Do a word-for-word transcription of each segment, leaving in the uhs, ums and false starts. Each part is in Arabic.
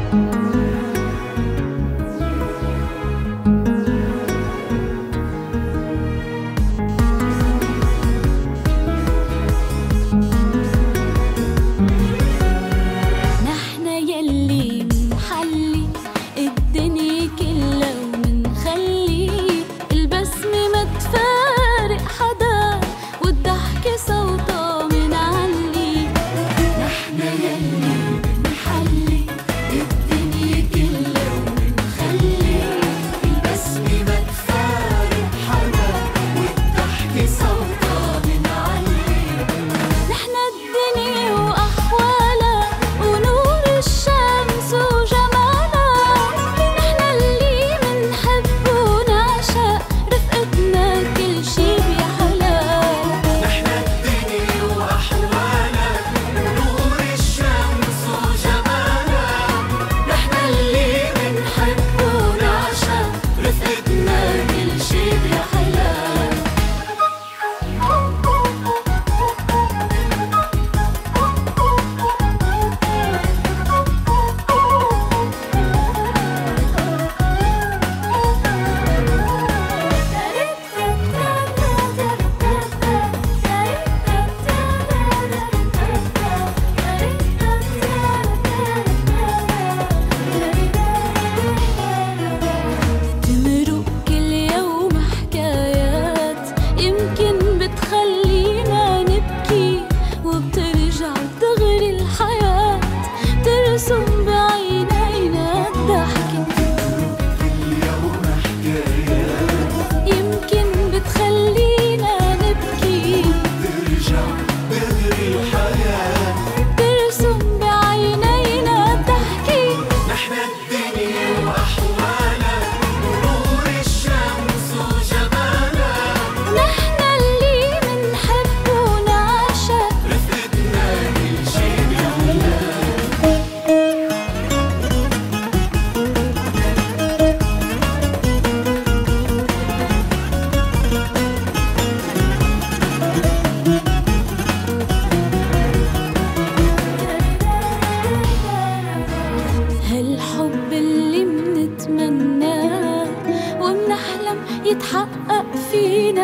يتحقق فينا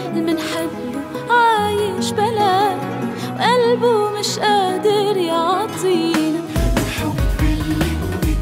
المنحبه عايش بلا وقلبه مش قادر يعطينا الحب اللي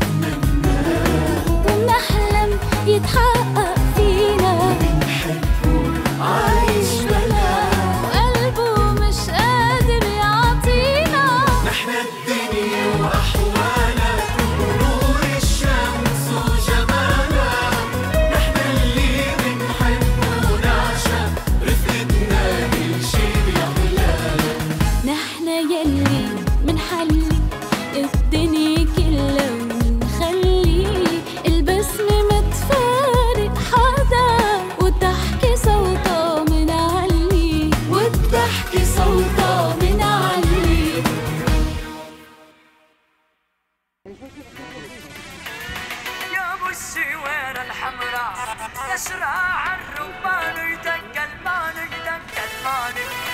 بنتمناه وبنحلم يتحقق فينا المنحبه عايش بلا وقلبه مش قادر يعطينا نحن الدنيا وأحوالها ونور الشمس وجمالها نحن اللي بنحب ونعشق رفقتنا كل شي بيحلاها نحن يلي منحلي الدنيا كلها ومنخلي البسمة متفارق حدا والضحكة صوتها منعلي والضحكة صوتها منعلي يا ابو السويرة الحمراء يا شراع الربان يدق المان يدق المان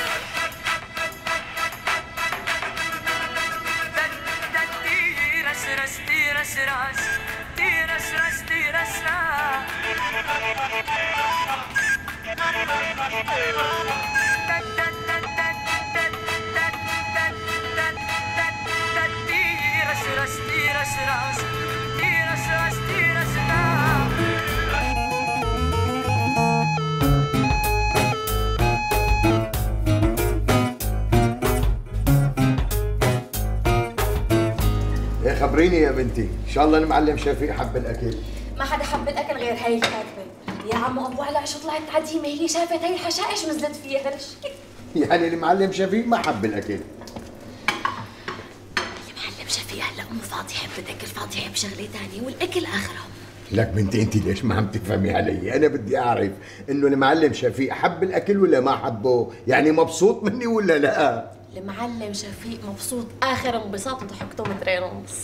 تيرس رس تيرس راس تيرس رس تيرس راس تيرس رس تيرس راس تيرس رس تيرس راس ايه خبريني يا بنتي، ان شاء الله المعلم شفيق حب الاكل. ما حدا حب الاكل غير هي الكاتبه. يا عم ابو علاء شو طلعت عديمه، هي شافت هي الحشائش نزلت فيها هالشيء. يعني المعلم شفيق ما حب الاكل. المعلم شفيق هلا مو فاضي يحب الاكل، فاضي يحب شغله ثانيه والاكل اخرهم. لك بنتي انت ليش ما عم تفهمي علي؟ انا بدي اعرف انه المعلم شفيق حب الاكل ولا ما حبه؟ يعني مبسوط مني ولا لا؟ المعلم شفيق مبسوط اخر انبساط وضحكته مترين ونص.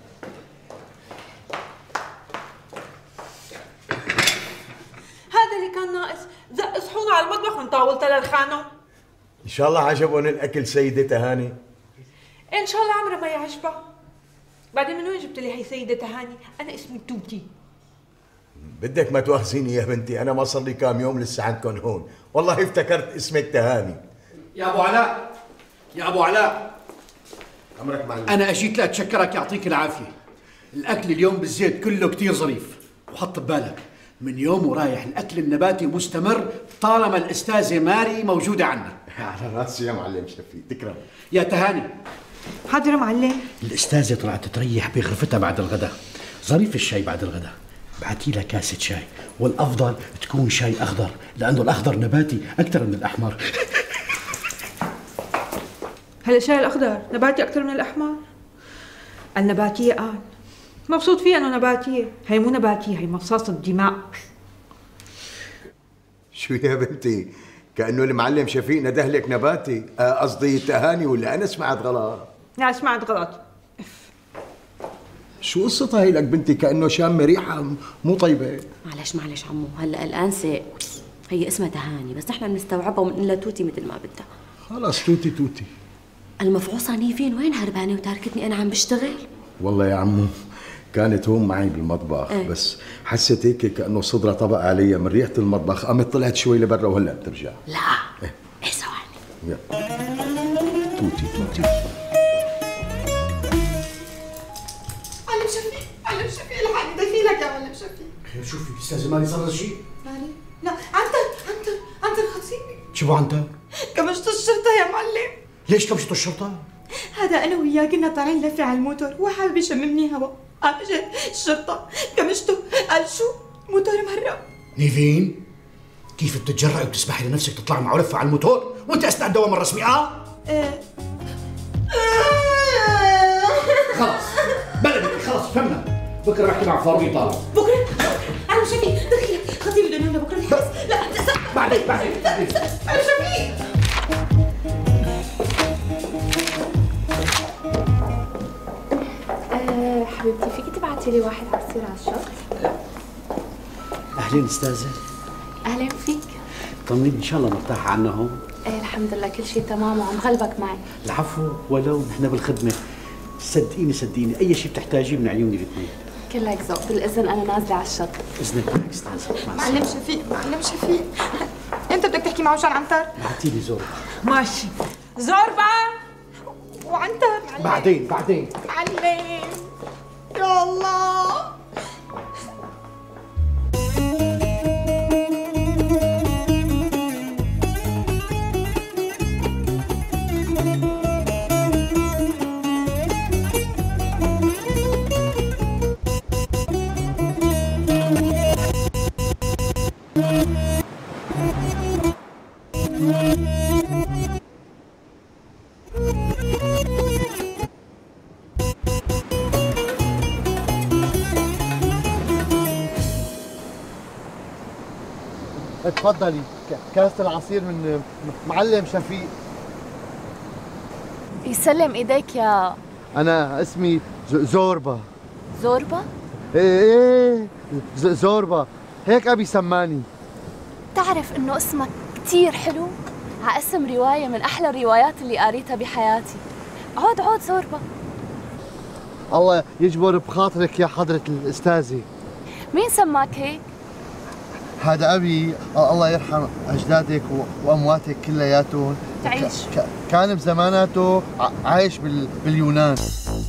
هذا اللي كان ناقص، زق صحونه على المطبخ ونطاولتها للخانه. ان شاء الله عجبهم الاكل سيدة هاني. ان شاء الله عمرها ما يعجبها. بعدين من وين جبت لي هي سيدة تهاني؟ أنا اسمي توتي. بدك ما تواخذيني يا بنتي، انا ما صار لي كام يوم لسه عندكم هون، والله افتكرت اسمك تهاني. يا ابو علاء، يا ابو علاء، امرك معلم. انا اجيت لاتشكرك يعطيك العافيه. الاكل اليوم بالزيت كله كثير ظريف، وحط ببالك من يوم ورايح الاكل النباتي مستمر طالما الاستاذه ماري موجوده عنا. على راسي يا معلم شفيق، تكرم. يا تهاني، حاضر معلم. الاستاذه طلعت تريح بغرفتها بعد الغداء، ظريف الشاي بعد الغداء، بعتي لها كاسه شاي، والافضل تكون شاي اخضر لانه الاخضر نباتي اكثر من الاحمر. هلا الشاي الأخضر نباتي أكثر من الأحمر؟ النباتية قال مبسوط فيها إنه نباتية، هي مو نباتية، هي مصاصة دماء. شو يا بنتي؟ كأنه المعلم شفيق نده لك نباتي، قصدي تهاني، ولا أنا سمعت غلط؟ لا سمعت غلط. شو قصتها هي لك بنتي؟ كأنه شامة ريحة مو طيبة. معلش معلش عمو، هلا الأنسة هي اسمها تهاني، بس نحن بنستوعبها وبنقول لها توتي مثل ما بدها. خلص توتي توتي. المفعوصة نيفين وين هربانة وتاركتني أنا عم بشتغل؟ والله يا عمو كانت هون معي بالمطبخ، ايه؟ بس حسيت هيك كأنه صدرها طبق علي من ريحة المطبخ، قامت طلعت شوي لبرا وهلا بترجع. لا ايه, إيه ثواني. يلا توتي توتي. معلم شفيق، معلم شفيق الحقني دخيلك يا معلم شفيق. خير شوفي استاذه ماري صار شيء؟ ماري؟ لا عنتر عنتر عنتر خطيبي. شو عنتر؟ كمشت الشرطة يا معلم. ليش كمشتوا الشرطة؟ هذا أنا وياه كنا طالعين لفة على الموتور، هو حابب يشممني هوا، قام اجت الشرطة كمشته، قال شو؟ موتور مهرب. نيفين؟ كيف بتتجرأي وبتسمحي لنفسك تطلعي معه لفة على الموتور؟ وأنت أثناء الدوام الرسمي آه؟ ايه خلص بلدك خلص فهمنا، بكره بحكي مع فاروق يطالع. بكرة؟ معلم شفيق دخيلك، خطيبي بده ينام بكرة الحبس. لا بعدين بعدين بعدين. معلم شفيق. حبيبتي فيكي تبعتي لي واحد على السير على الشط؟ أهلين أستاذة. أهلين فيك. طمنيني إن شاء الله مرتاحة عنا هون؟ ايه الحمد لله كل شيء تمام وعم غلبك معي. العفو، ولو نحن بالخدمة. صدقيني صدقيني أي شيء بتحتاجيه من عيوني الاثنين. كلك ذوق، بالإذن أنا نازلة على الشط. إذنك معك أستاذة. معلم شفيق، معلم شفيق، أنت بدك تحكي معه مشان عنتر؟ بعتي لي زوربا. ماشي. زوربا وعنتر معلم. بعدين بعدين. معلم يا الله. اتفضلي كاسة العصير من معلم شفيق. يسلم ايديك يا أنا اسمي زوربا. زوربا؟ إيه إيه زوربا، هيك أبي سماني. تعرف إنه اسمك كتير حلو؟ ع اسم رواية من أحلى الروايات اللي قريتها بحياتي. عود عود زوربا. الله يجبر بخاطرك يا حضرة الأستاذة. مين سماك هيك؟ هذا أبي الله يرحم أجدادك وأمواتك كلياتهم. تعيش. كان بزماناته عايش باليونان.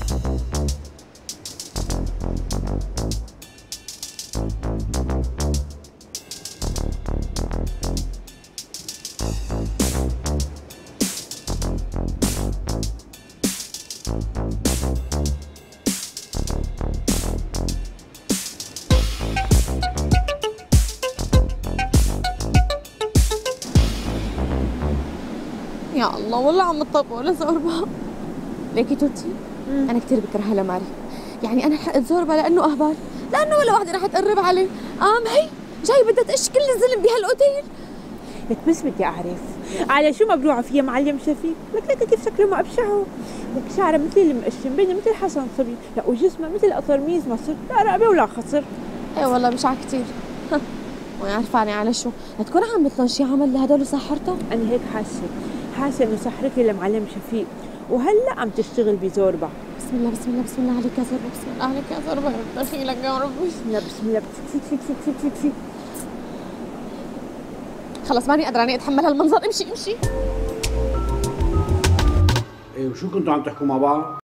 يا الله والله عم تطبقوا لزوربا. ليكي توتي مم. انا كثير بكرهها لماري، يعني انا حقت زوربا لانه اهبل، لانه ولا وحده رح تقرب عليه. قام هي جاي بدها تقش كل الزلم بهالاوتيل. لك بس بدي اعرف على شو مبلوعه فيها معلم شفيق؟ لك لك كيف شكله ما ابشعه، لك شعره مثل المقشم، بينه مثل حسن صبي، لا وجسمه مثل قطرميز مصر، لا رقبه ولا خصر. اي والله بشعه كثير. ويعرفاني على شو؟ لتكون عملت لهم شي عمل لهدول ساحرته؟ انا هيك حاسه، حاسه انه سحرتي لمعلم شفيق وهلا عم تشتغل بزوربا. بسم الله بسم الله بسم الله عليك يا زربة، بسم الله عليك يا زربة، يا رب دخيلك يا رب. بسم الله بسم الله فيك فيك فيك فيك فيك فيك. خلص ماني قادرة اتحمل هالمنظر، امشي امشي. ايه وشو كنتوا عم تحكوا مع بعض؟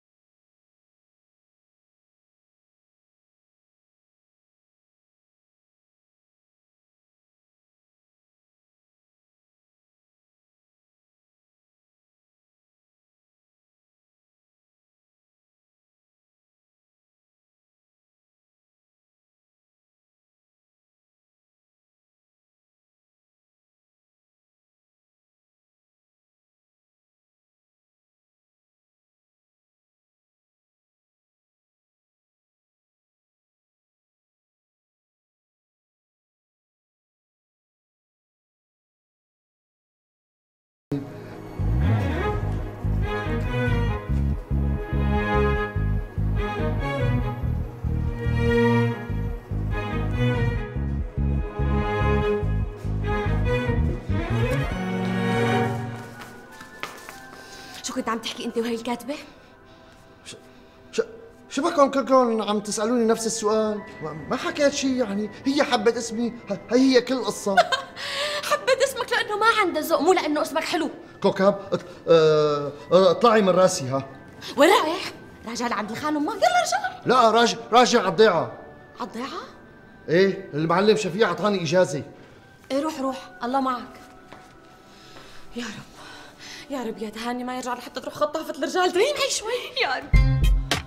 شو كنت عم تحكي انت وهي الكاتبة؟ ش... ش... شو بكم كلكم عم تسألوني نفس السؤال؟ ما حكيت شيء يعني، هي حبت اسمي، هي هي كل قصة. حبت اسمك لأنه ما عندها ذوق، مو لأنه اسمك حلو. كوكب اه... اه... اطلعي من راسي ها. وين رايح؟ راجع لعند الخان امك؟ يلا رجع. لا راجع راجع على الضيعة. على الضيعة؟ ايه المعلم شفيع اعطاني اجازة. ايه روح روح، الله معك. يا رب يا رب يا تهاني ما يرجع لحتى تروح خطافة الرجال، تريني معي شوي يا رب.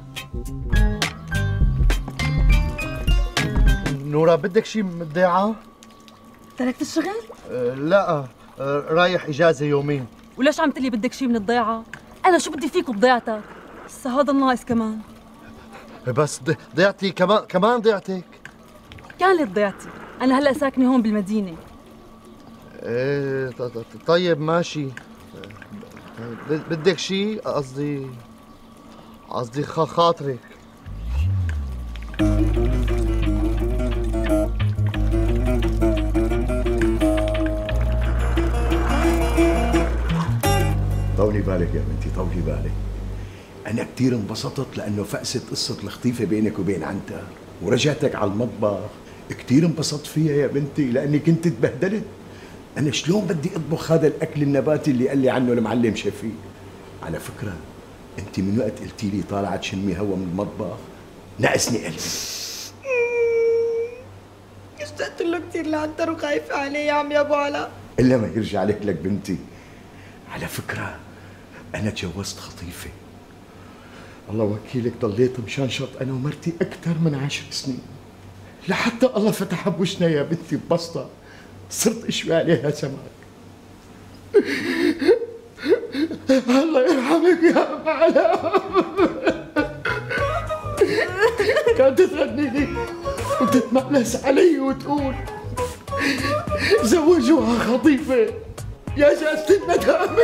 نورا بدك شيء من الضيعة؟ تركت الشغل؟ اه لا اه رايح اجازة يومين. وليش عم تقلي بدك شيء من الضيعة؟ أنا شو بدي فيك بضيعتك؟ هسا هذا الناقص كمان. بس ضيعتي كمان كمان ضيعتك؟ كانت ضيعتي، أنا هلا ساكنة هون بالمدينة. ايه طيب ماشي. بدك شيء؟ قصدي قصدي خاطرك. طولي بالك يا بنتي، طولي بالك. أنا كثير انبسطت لأنه فقست قصة الخطيفة بينك وبين عنتر، ورجعتك على المطبخ. كثير انبسطت فيها يا بنتي لأني كنت تبهدلت. أنا شلون بدي أطبخ هذا الأكل النباتي اللي قال لي عنه المعلم شفيق؟ على فكرة أنت من وقت قلتي لي طالعة تشمي هوا من المطبخ نقصني قلبي. اشتقت له كثير لعنتر وخايفة عليه يا عم يا أبو علاء. إلا ما يرجع لك لك بنتي. على فكرة أنا تجوزت خطيفة، الله وكيلك ضليت مشانشط أنا ومرتي أكثر من عشر سنين، لحتى الله فتح بوشنا يا بنتي ببسطة صرت أشوي عليها سمك. الله يرحمك يا أم علاء. كانت تغني لي وتتمألس علي وتقول زوجوها خطيفة يا جازة المدام.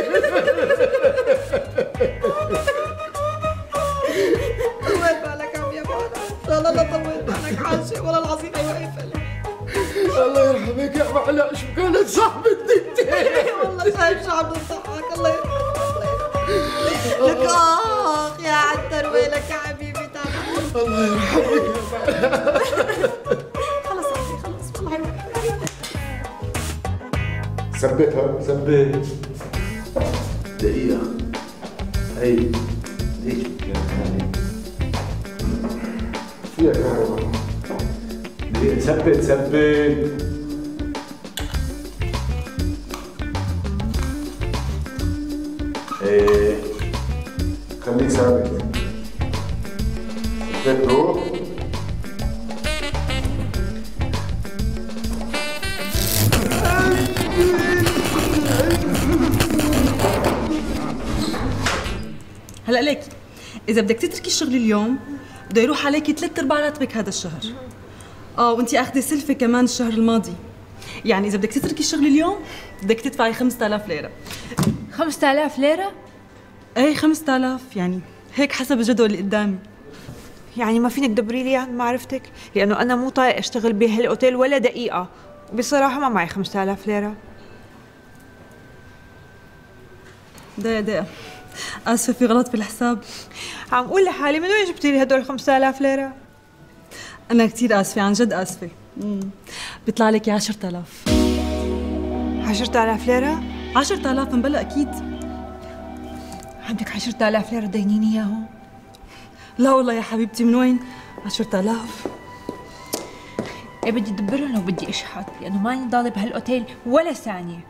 طول بالك عم يا بالا، لا لا لا طول بالك حاجة والله العظيم واقفة لي. الله يرحمك يا معلاء، شو كانت صاحبتي انت؟ والله شايف شو عم تضحك. الله يرحمك لك اخ يا عنتر، ويلك يا حبيبي تعال. الله يرحمك يا معلاء. خلص عمي خلص والله يروح. ثبتها ثبت. دقيقة هي دقيقة يا ثاني فيها كهرباء. دقيقة ثبت ثبت. ايه خليك ثابت. ثبت روح. هلا ليكي، إذا بدك تتركي الشغل اليوم بده يروح عليكي ثلاث أرباع راتبك هذا الشهر. آه وأنتي أخذي سلفة كمان الشهر الماضي، يعني إذا بدك تتركي الشغل اليوم بدك تدفعي خمسة آلاف ليرة. خمسة آلاف ليرة؟ إيه خمسة آلاف، يعني هيك حسب الجدول اللي قدامي. يعني ما فينك تدبري لي عن معرفتك؟ لأنه أنا مو طايق أشتغل بهالأوتيل ولا دقيقة، بصراحة ما معي خمسة آلاف ليرة. دقيقة دقيقة، اسفه في غلط في الحساب. عم قول لحالي من وين جبتي لي هدول خمسة آلاف ليرة؟ انا كثير اسفه، عن جد اسفه. امم بيطلع لك عشرة آلاف. عشرة آلاف ليرة؟ عشرة آلاف مبلا اكيد. عندك عشرة آلاف ليرة تدينيني اياهم؟ لا والله يا حبيبتي، من وين؟ عشرة آلاف. ايه بدي ادبرهم وبدي اشحت، لانه ماني ضالة بهالاوتيل ولا ثانية.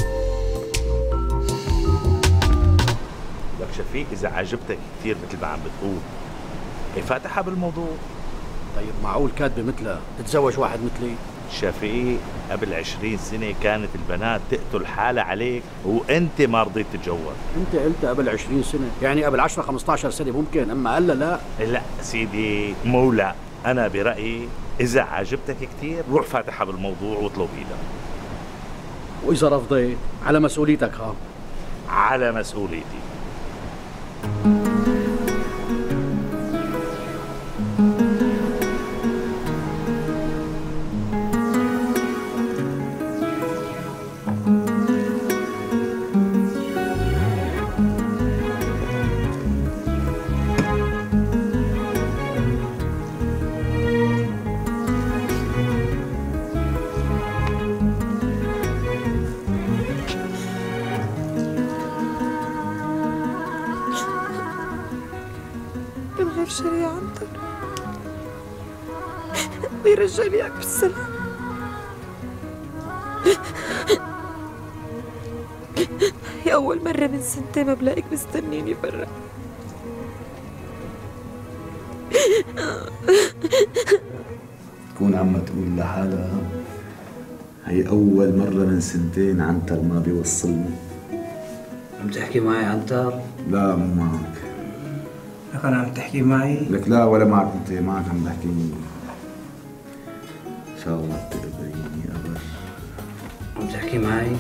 لك شفيق اذا عجبتك كثير مثل ما عم بتقول، هي فاتحه بالموضوع. طيب معقول كاتبه مثلها تتزوج واحد مثلي؟ شفيق قبل عشرين سنة كانت البنات تقتل حالها عليك وانت ما رضيت تتجوز. انت قلت قبل عشرين سنة، يعني قبل عشرة خمسة عشر سنة ممكن، اما هلا لا. لا سيدي مو لا، انا برأيي اذا عجبتك كثير روح فاتحها بالموضوع واطلب ايدها. واذا رفضت على مسؤوليتك. ها على مسؤوليتي. شري عنتر ويرجع لي اياك بالسلام. هي أول مرة من سنتين ما بلاقيك مستنيني برا. تكون عم تقول لحالها هي أول مرة من سنتين عنتر ما بيوصلني. عم تحكي معي عنتر؟ لا مو معك. لك أنا عم تحكي معي؟ لك لا ولا معك أنت، معك عم تحكي. إن شاء الله بتقبليني أبد. عم تحكي معي؟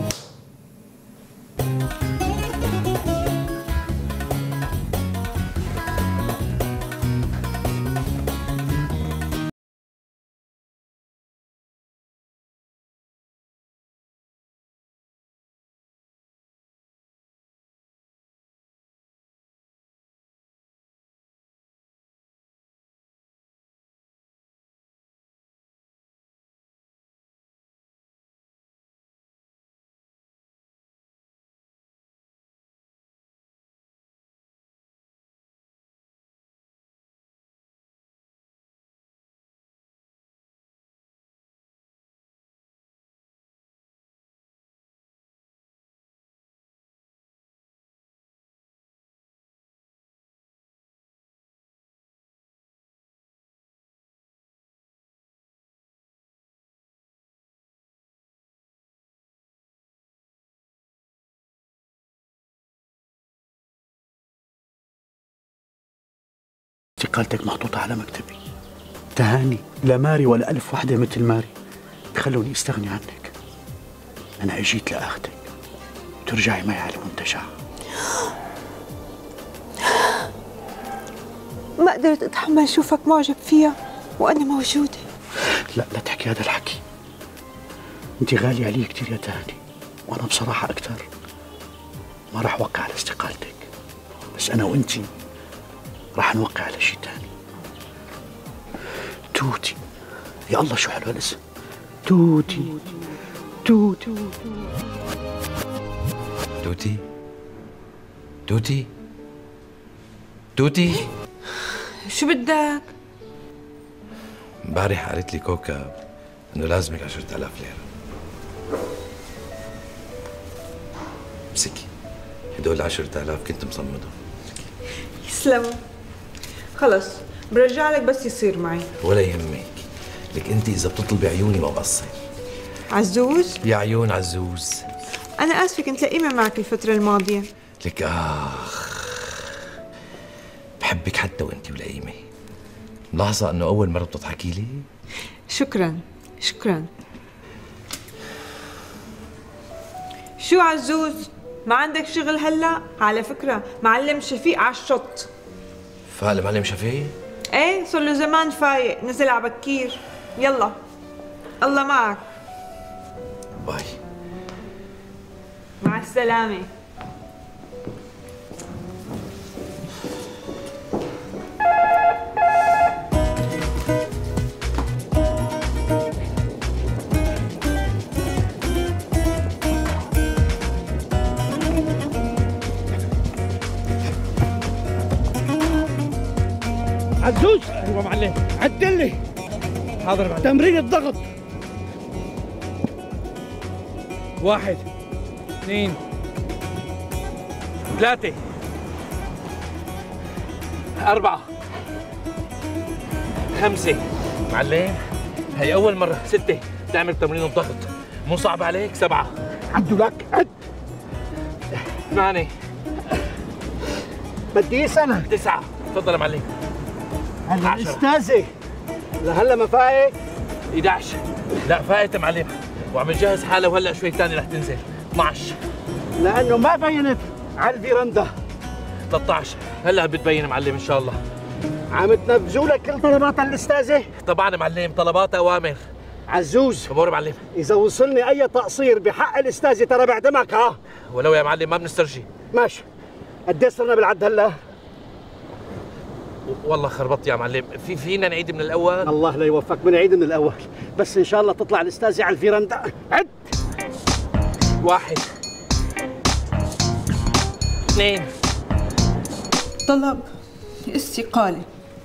استقالتك محطوطة على مكتبي. تهاني لا ماري ولا ألف وحدة مثل ماري بخلوني استغني عنك. أنا اجيت لأخذك وترجعي معي على المنتجع. ما قدرت أتحمل شوفك معجب فيها وأنا موجودة. لا لا تحكي هذا الحكي، أنت غالية علي كثير يا تهاني، وأنا بصراحة أكثر. ما راح أوقع على استقالتك، بس أنا وأنت راح نوقع على شيء ثاني. توتي، يا الله شو حلو هالاسم، توتي توتي توتي توتي توتي. شو بدك؟ امبارح قالت لي كوكب انه لازمك عشرة آلاف ليرة. امسكي هدول عشرة آلاف كنت مصمدهم. يسلموا. خلص برجع لك بس يصير معي. ولا يهمك، لك انت اذا بتطلبي عيوني ما بقصر. عزوز؟ يا عيون عزوز. انا اسفه كنت لئيمه معك الفتره الماضيه. لك اخ بحبك حتى وانت ولئيمه. ملاحظه انه اول مره بتضحكي لي؟ شكرا شكرا. شو عزوز؟ ما عندك شغل هلا؟ على فكره معلم شفيق على الشط. فعلا معلم شفيق؟ ايه صار له زمان فايق، نزل على بكير. يلا الله معك. باي. مع السلامة. عزوز. ايوه معلم. عدل لي. حاضر معلم. تمرين الضغط. واحد اثنين ثلاثة أربعة خمسة. معلم هي أول مرة. ستة. تعمل تمرين الضغط مو صعب عليك. سبعة. عدوا لك. عد. ثمانية. بدي اسألك. تسعة. تفضل يا معلم. هلا الأستاذة لهلا ما فايت؟ احد عشر. لا فايت يا معلم وعم تجهز حالها وهلا شوي ثاني رح تنزل. اثنعش. لأنه ما بينت على الفيرندا. ثلاثة عشر. هلا بتبين معلم إن شاء الله. عم تنفذوا لك كل طلبات الأستاذة؟ طبعا يا معلم طلبات أوامر. عزوز. أمور معلم. إذا وصلني أي تقصير بحق الأستاذة ترى بعدمك. ها ولو يا معلم ما بنسترجي. ماشي. قد صرنا بالعد هلا؟ والله خربطت يا معلم. في فينا نعيد من الأول؟ الله لا يوفقك. بنعيد من الأول بس إن شاء الله تطلع الأستاذة على الفيرندا. عد. واحد اثنين. طلب استقالة.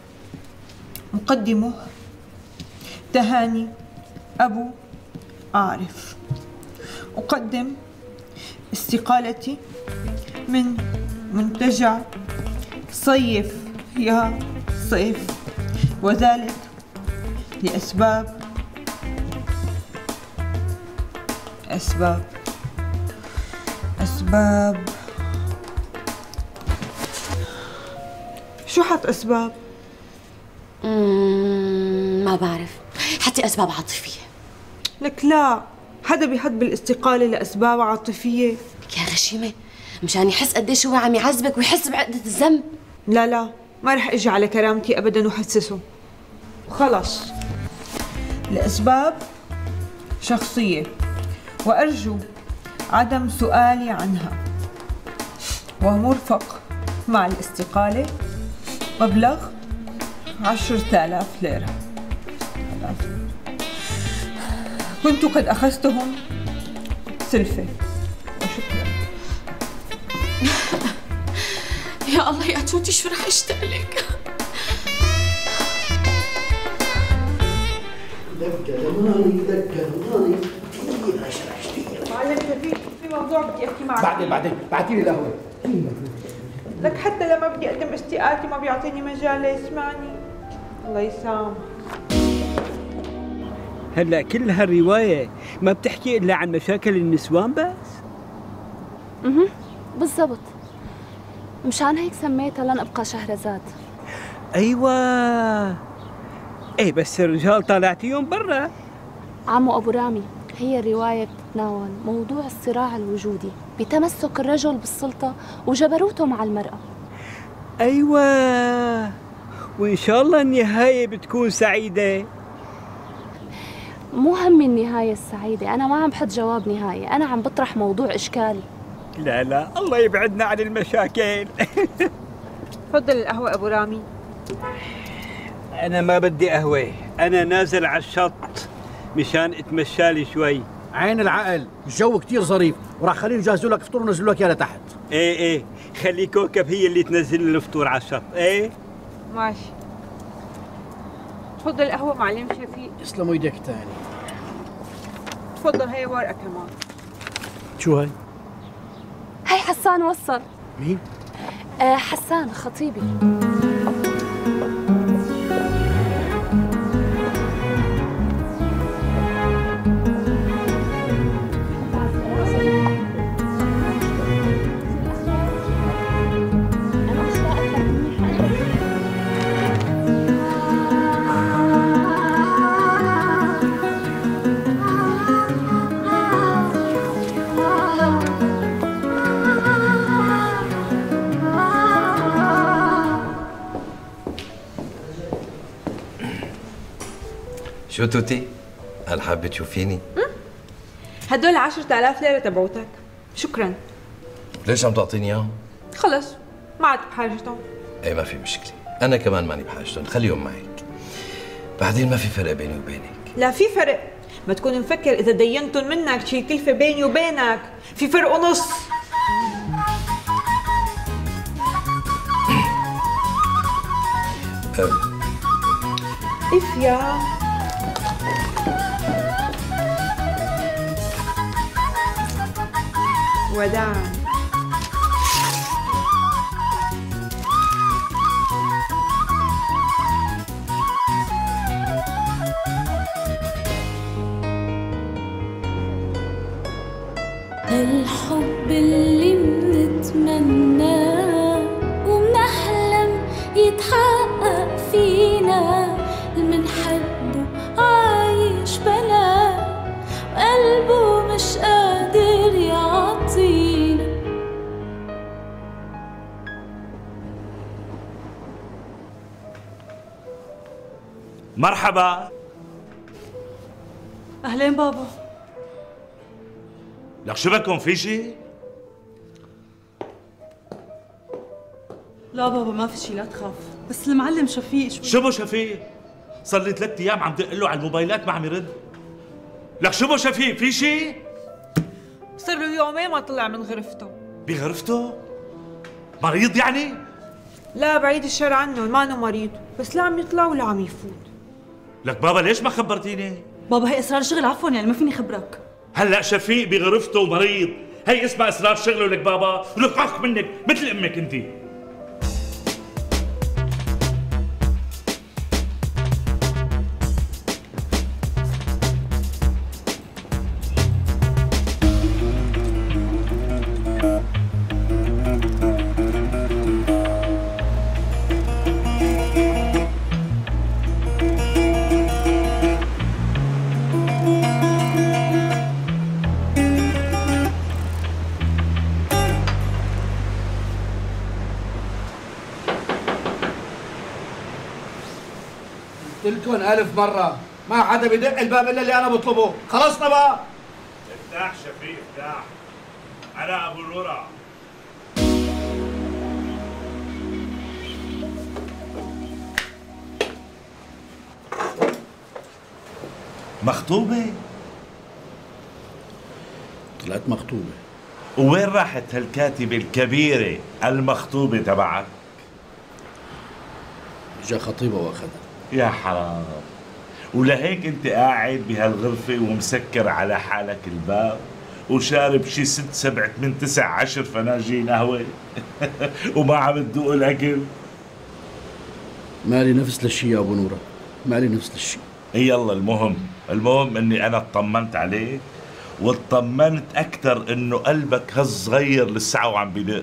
مقدمه تهاني أبو عارف. أقدم استقالتي من منتجع صيف يا صيف، وذلك لأسباب أسباب أسباب شو حط أسباب؟ مم، ما بعرف. حتى أسباب عاطفية. لك لا، حدا بيحط بالاستقالة لأسباب عاطفية. يا غشيمة مشان يحس قديش هو عم يعذبك ويحس بعقدة الذنب. لا لا ما رح اجي على كرامتي ابدا وحسسه. وخلص لأسباب شخصية وأرجو عدم سؤالي عنها. ومرفق مع الاستقالة مبلغ عشرة آلاف ليرة. كنت قد أخذتهم سلفة. وشكرا. يا الله يا توتي شو رح اشتاق لك. ذكروني ذكروني كثير اشرح كثير. معلم شفيق في موضوع بدي احكي معك. بعدين بعدين بعتي لي القهوة. لك حتى لما بدي اقدم استقالتي ما بيعطيني مجال ليسمعني. الله يسامح. هلا كل هالرواية ما بتحكي إلا عن مشاكل النسوان بس؟ اها بالضبط. مشان هيك سميتها لن أبقى شهرزاد. أيوة. إيه بس الرجال طالعتيهم برا. عمو أبو رامي هي الرواية بتتناول موضوع الصراع الوجودي بتمسك الرجل بالسلطة وجبروته مع المرأة. أيوة وإن شاء الله النهاية بتكون سعيدة. مو همي النهاية السعيدة، أنا ما عم بحط جواب نهائي، أنا عم بطرح موضوع إشكالي. لا لا الله يبعدنا عن المشاكل. تفضل القهوة أبو رامي. أنا ما بدي قهوة، أنا نازل على الشط مشان اتمشالي شوي. عين العقل، الجو كتير ظريف وراح خليهم يجهزوا لك فطور ونزلوا لك اياه لتحت. ايه ايه خلي كوكب هي اللي تنزل لي الفطور على الشط. ايه ماشي. تفضل القهوة معلم شفيق. يسلموا ايديك تاني. تفضل هي ورقة كمان. شو هاي؟ هاي حسان وصل. مين؟ آه حسان خطيبي. شو توتي؟ هل حابة تشوفيني؟ هدول عشرة آلاف ليرة تبعوتك. شكرا. ليش عم تعطيني اياهم؟ خلص ما عاد بحاجتهم. ايه ما في مشكلة، أنا كمان ماني بحاجتهم، خليهم معك. بعدين ما في فرق بيني وبينك. لا في فرق، ما تكون مفكر إذا دينتن منك شي كلفة بيني وبينك، في فرق ونص. أه افيا وداعا. الحب اللي منتمناه ومنحلم يتحقق فينا، اللي منحبه عايش بلا وقلبه مش قادر يعطينا. مرحبا. اهلين بابا. لك شو بكم في شيء؟ لا بابا ما في شيء لا تخاف، بس المعلم شفيق شو شو بو شفيق؟ صار لي ثلاث ايام عم دق له على الموبايلات ما عم يرد. لك شو بو شفيق في شيء؟ صار له يومين ما طلع من غرفته. بغرفته؟ مريض يعني؟ لا بعيد الشر عنه، ما انه مريض، بس لا عم يطلع ولا عم يفوت. لك بابا ليش ما خبرتيني؟ بابا هي اسرار شغل عفوا، يعني ما فيني خبرك. هلا شفيق بغرفته ومريض، هي اسمها اسرار شغله لك بابا، ولك اخ منك مثل امك انت. قلتلكن ألف مرة ما حدا بدق الباب إلا اللي أنا بطلبه، خلصنا بقى. افتح شفيق افتح. أنا أبو نورة. مخطوبة؟ طلعت مخطوبة. وين راحت هالكاتبة الكبيرة المخطوبة تبعك؟ جا خطيبة واخدها. يا حرام، ولهيك انت قاعد بهالغرفة ومسكر على حالك الباب وشارب شي ست سبع ثمان تسع عشر فناجين قهوة وما عم تذوق الأكل. مالي نفس للشي يا أبو نورة، مالي نفس للشي. يلا المهم المهم اني انا اطمنت عليك، واطمنت اكثر انه قلبك هالصغير لسه وعم بدق.